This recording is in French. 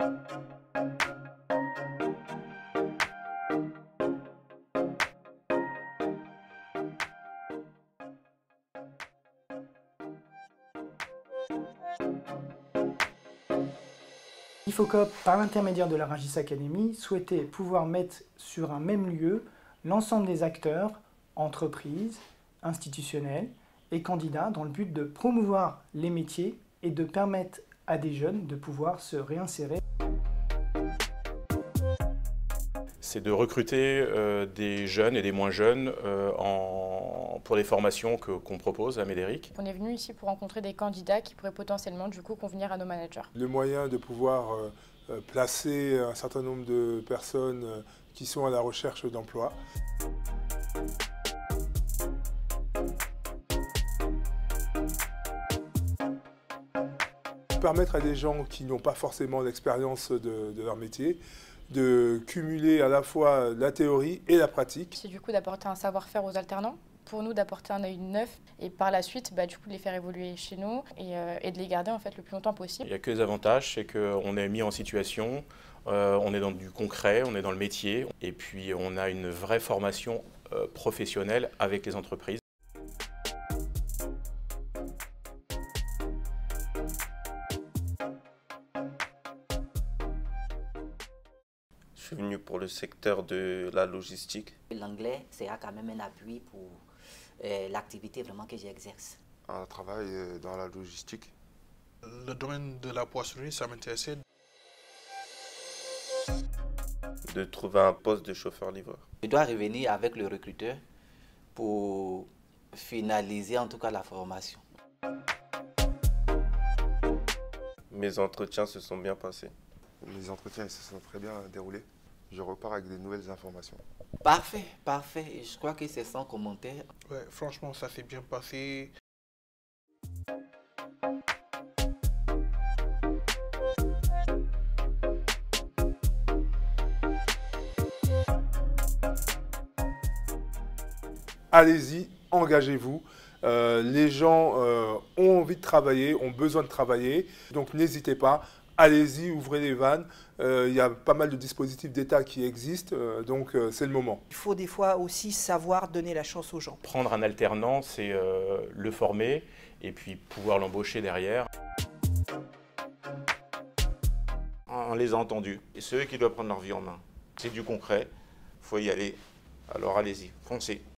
Ifocop, par l'intermédiaire de la Rungis Academy, souhaitait pouvoir mettre sur un même lieu l'ensemble des acteurs, entreprises, institutionnels et candidats dans le but de promouvoir les métiers et de permettre à des jeunes de pouvoir se réinsérer. C'est de recruter des jeunes et des moins jeunes pour les formations qu'on propose à Médéric. On est venu ici pour rencontrer des candidats qui pourraient potentiellement du coup convenir à nos managers. Le moyen de pouvoir placer un certain nombre de personnes qui sont à la recherche d'emploi. Permettre à des gens qui n'ont pas forcément l'expérience de leur métier de cumuler à la fois la théorie et la pratique. C'est du coup d'apporter un savoir-faire aux alternants, pour nous d'apporter un œil neuf et par la suite du coup de les faire évoluer chez nous et de les garder en fait le plus longtemps possible. Il n'y a que des avantages, c'est qu'on est mis en situation, on est dans du concret, on est dans le métier et puis on a une vraie formation professionnelle avec les entreprises. Je suis venu pour le secteur de la logistique. L'anglais sera quand même un appui pour l'activité vraiment que j'exerce. Un travail dans la logistique. Le domaine de la poissonnerie, ça m'intéressait. De trouver un poste de chauffeur-livreur. Je dois revenir avec le recruteur pour finaliser en tout cas la formation. Mes entretiens se sont bien passés. Les entretiens se sont très bien déroulés. Je repars avec des nouvelles informations. Parfait, parfait. Je crois que c'est sans commentaire. Ouais, franchement, ça s'est bien passé. Allez-y, engagez-vous. Les gens ont envie de travailler, ont besoin de travailler. Donc n'hésitez pas. Allez-y, ouvrez les vannes. Il y a pas mal de dispositifs d'État qui existent, donc c'est le moment. Il faut des fois aussi savoir donner la chance aux gens. Prendre un alternant, c'est le former et puis pouvoir l'embaucher derrière. On les a entendus. Et c'est eux qui doivent prendre leur vie en main. C'est du concret, il faut y aller. Alors allez-y, foncez.